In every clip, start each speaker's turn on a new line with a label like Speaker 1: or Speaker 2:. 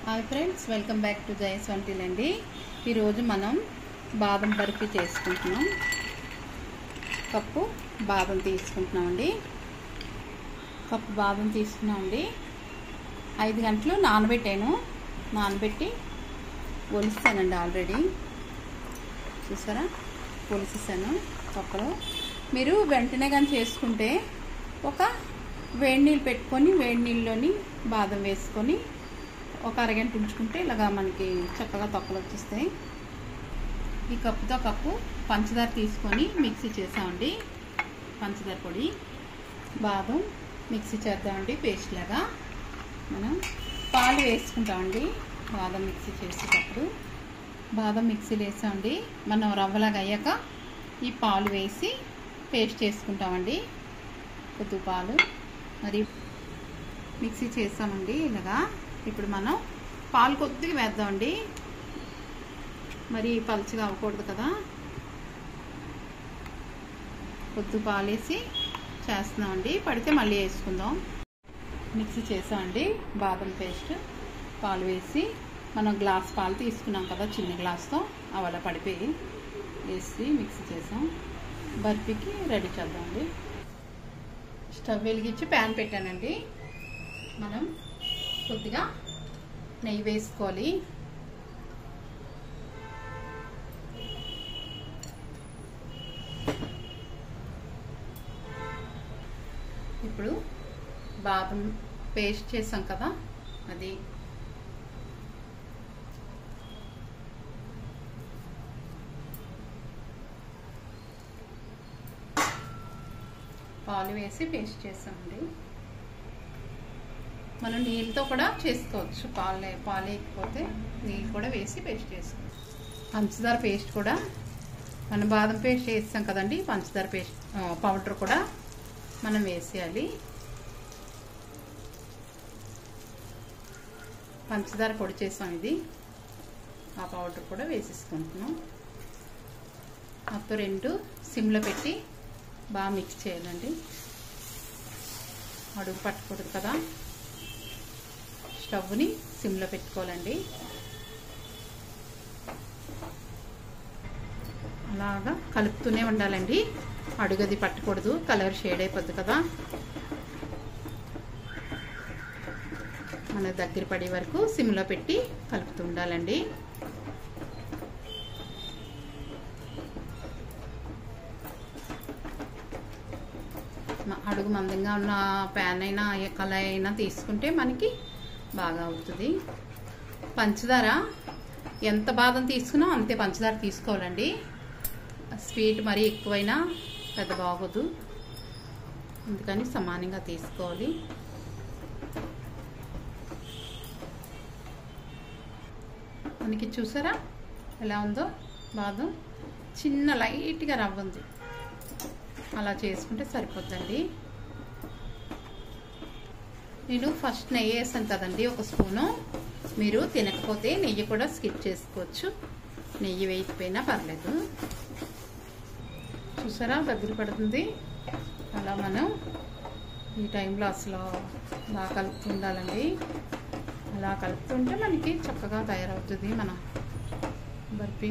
Speaker 1: Hi friends, welcome back to జయస్ వంటిల్ అండి. ఈరోజు మనం బాదం బర్ఫీ చేసుకుంటున్నాం. కప్పు బాదం తీసుకుంటున్నామండి. కప్పు బాదం తీసుకున్నామండి. 5 గంటలు నానబెట్టి ఒలిస్తానండి. ఆల్రెడీ చూసారా, ఒలిసేసాను కప్పులో. మీరు వెంటనే కానీ చేసుకుంటే ఒక వేడి నీళ్ళు పెట్టుకొని వేడి నీళ్ళలోని బాదం వేసుకొని ఒక అరగంట ఉంచుకుంటే ఇలాగా మనకి చక్కగా తొక్కలు వచ్చేస్తాయి. ఈ కప్పుతో కప్పు పంచదార తీసుకొని మిక్సీ చేసామండి. పంచదార పొడి బాదం మిక్సీ చేద్దామండి. పేస్ట్ లాగా మనం పాలు వేసుకుంటామండి. బాదం మిక్సీ చేసేటప్పుడు బాదం మిక్సీలో వేసామండి. మనం రవ్వలాగా అయ్యాక ఈ పాలు వేసి పేస్ట్ చేసుకుంటామండి. కొద్ది పాలు మరి మిక్సీ చేసామండి ఇలాగా. ఇప్పుడు మనం పాలు కొద్దిగా వేద్దామండి, మరి పలుచగా అవ్వకూడదు కదా. కొద్ది పాలు వేసి చేస్తున్నామండి. పడితే మళ్ళీ వేసుకుందాం. మిక్సీ చేసామండి బాదం పేస్ట్. పాలు వేసి మనం గ్లాస్ పాలు తీసుకున్నాం కదా, చిన్న గ్లాస్తో అలా పడిపోయి వేసి మిక్సీ చేసాం. బర్ఫీకి రెడీ చేద్దామండి. స్టవ్ వెలిగించి ప్యాన్ పెట్టానండి. మనం కొద్దిగా నెయ్యి వేసుకోవాలి. ఇప్పుడు బాదం పేస్ట్ చేసాం కదా, అది పాలు వేసి పేస్ట్ చేసామండి. మనం నీళ్ళతో కూడా చేసుకోవచ్చు. పాలు లేకపోతే నీళ్ళు కూడా వేసి పేస్ట్ చేసుకోవచ్చు. పంచదార పేస్ట్ కూడా మనం బాదం పేస్ట్ వేస్తాం కదండి, పంచదార పేస్ట్ పౌడర్ కూడా మనం వేసేయాలి. పంచదార పొడి చేసాం ఇది, ఆ పౌడర్ కూడా వేసేసుకుంటున్నాం. మొత్తం 2 సిమ్లో పెట్టి బాగా మిక్స్ చేయాలండి. అడుగు పట్టకూడదు కదా, స్టవ్ని సిమ్లో పెట్టుకోవాలండి. అలాగా కలుపుతూనే ఉండాలండి. అడుగది పట్టకూడదు, కలర్ షేడ్ అయిపోద్ది కదా. మన దగ్గర పడే వరకు సిమ్లో పెట్టి కలుపుతూ ఉండాలండి. అడుగు మందంగా ఉన్న ప్యాన్ అయినా కళాయి అయినా తీసుకుంటే మనకి బాగా అవుతుంది. పంచదార ఎంత బాదం తీసుకున్నా అంతే పంచదార తీసుకోవాలండి. స్వీట్ మరీ ఎక్కువైనా పెద్ద బాగోదు, అందుకని సమానంగా తీసుకోవాలి. మనకి చూసారా ఎలా ఉందో బాదం, చిన్న లైట్గా రవ్వ ఉంది. అలా చేసుకుంటే సరిపోద్దండి. నేను ఫస్ట్ నెయ్యి వేసాను కదండి, 1 స్పూను. మీరు తినకపోతే నెయ్యి కూడా స్కిప్ చేసుకోవచ్చు, నెయ్యి వేయకపోయినా పర్లేదు. చూసారా దగ్గర పడుతుంది. అలా మనం ఈ టైంలో అసలు బాగా కలుపుతూ ఉండాలండి. అలా కలుపుతుంటే మనకి చక్కగా తయారవుతుంది మన బర్ఫీ.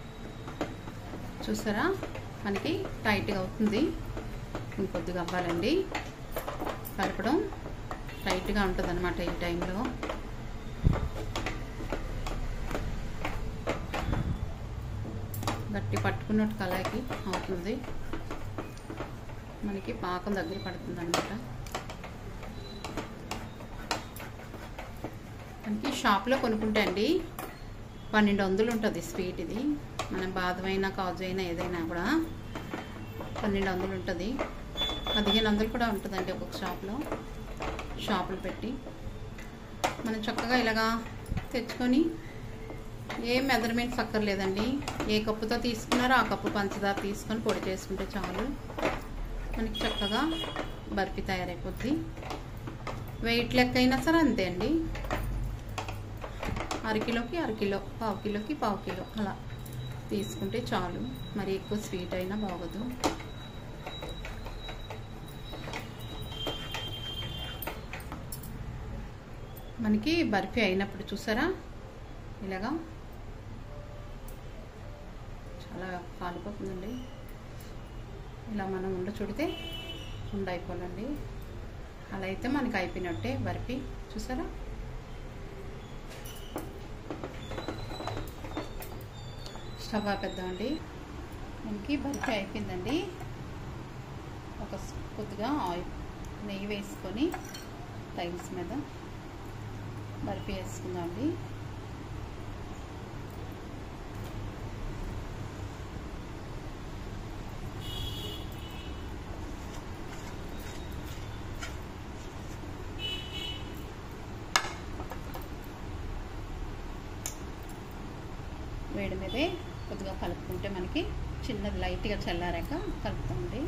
Speaker 1: చూసారా మనకి టైట్గా అవుతుంది, ఇంకొద్దిగా అవ్వాలండి. కలపడం టైట్గా ఉంటుంది అన్నమాట ఈ టైంలో. గట్టి పట్టుకున్నట్టు కళాయికి అవుతుంది, మనకి పాకం దగ్గర పడుతుంది అన్నమాట. మనకి షాప్లో కొనుక్కుంటే అండి 1200 ఉంటుంది స్వీట్ ఇది. మనం బాదమైనా కాజు అయినా ఏదైనా కూడా 1200 ఉంటుంది. 1500 కూడా ఉంటుందండి ఒక్కొక్క షాపులు పెట్టి. మనం చక్కగా ఇలాగా తెచ్చుకొని ఏం మెజర్మెంట్స్ అక్కర్లేదండి. ఏ కప్పుతో తీసుకున్నారో ఆ కప్పు పంచదార తీసుకొని పొడి చేసుకుంటే చాలు, మనకి చక్కగా బర్ఫీ తయారైపోద్ది. వెయిట్ లెక్క అయినా సరే అంతే అండి. అరకిలోకి అరకిలో, పావు కిలోకి పావు కిలో అలా తీసుకుంటే చాలు. మరి ఎక్కువ స్వీట్ అయినా బాగోదు. మనకి బర్ఫీ అయినప్పుడు చూసారా ఇలాగా చాలా కాలిపోతుందండి. ఇలా మనం ఉండ చుడితే ఉండ అయిపోవాలండి. అలా అయితే మనకి అయిపోయినట్టే బర్ఫీ. చూసారా స్టవ్ ఆపేద్దామండి. మనకి బర్ఫీ అయిపోయిందండి. ఒక కొద్దిగా ఆయిల్ నెయ్యి వేసుకొని టైల్స్ మీద బర్ఫీ వేసుకుందామండి. వేడి మీదే కొద్దిగా కలుపుకుంటే మనకి చిన్నది లైట్గా చల్లారాక కలుపుతామండి.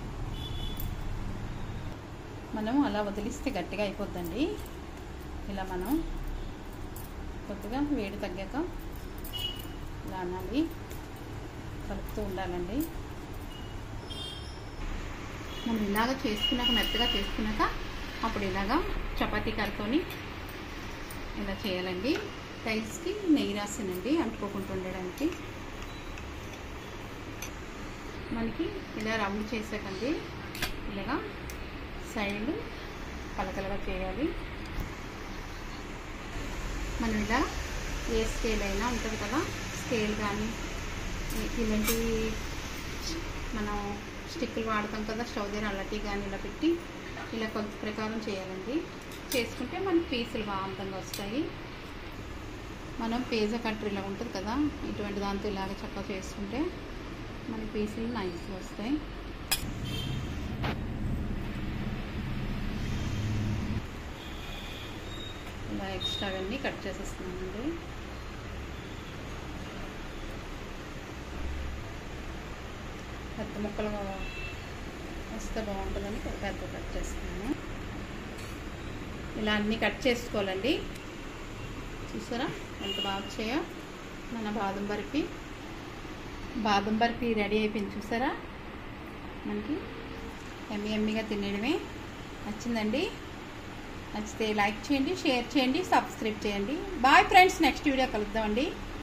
Speaker 1: మనం అలా వదిలిస్తే గట్టిగా అయిపోద్దండి. ఇలా మనం కొద్దిగా వేడి తగ్గాక ఇలా అనాలి, కలుపుతూ ఉండాలండి. మనం ఇలాగ చేసుకున్నాక మెత్తగా చేసుకున్నాక అప్పుడు ఇలాగా చపాతీ కర్రతోని ఇలా చేయాలండి. టైల్స్కి నెయ్యి రాసానండి అంటుకోకుండా ఉండడానికి. మనకి ఇలా రౌండ్ చేసాకండి ఇలాగా సైడ్ పలకలుగా చేయాలి. మనం ఇలా ఏ స్కేల్ అయినా ఉంటుంది కదా, స్కేల్ కానీ ఇలాంటి మనం స్టిక్కులు వాడతాం కదా స్టవ్ దగ్గర, అలాంటివి కానీ ఇలా పెట్టి ఇలా కొలత ప్రకారం చేయాలండి. చేసుకుంటే మనకి పీసులు బాగా అందంగా వస్తాయి. మనం పిజ్జా కట్టర్ ఇలా ఉంటుంది కదా, ఇటువంటి దాంతో ఇలాగ చక్కగా చేసుకుంటే మన పీసులు నైస్గా వస్తాయి. ఇలా ఎక్స్ట్రావన్నీ కట్ చేసేస్తున్నామండి. పెద్ద ముక్కలు వస్తే బాగుంటుందని పెద్ద కట్ చేస్తున్నాను. ఇలా అన్నీ కట్ చేసుకోవాలండి. చూసారా ఎంత బాగా వచ్చాయో మన బాదం బర్ఫీ రెడీ అయిపోయింది. చూసారా మనకి ఎమ్మిగా తినేయడమే. నచ్చిందండి? నచ్చితే లైక్ చేయండి, షేర్ చేయండి, సబ్స్క్రైబ్ చేయండి. బాయ్ ఫ్రెండ్స్, నెక్స్ట్ వీడియో కలుద్దామండి.